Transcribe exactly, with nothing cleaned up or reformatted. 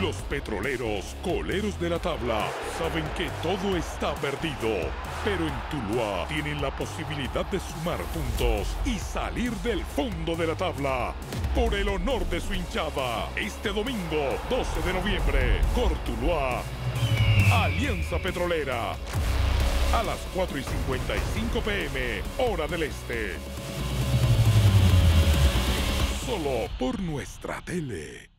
Los petroleros, coleros de la tabla, saben que todo está perdido. Pero en Tuluá tienen la posibilidad de sumar puntos y salir del fondo de la tabla. Por el honor de su hinchada, este domingo doce de noviembre, Cortuluá, Alianza Petrolera. A las cuatro y cincuenta y cinco p m, hora del este. Solo por nuestra tele.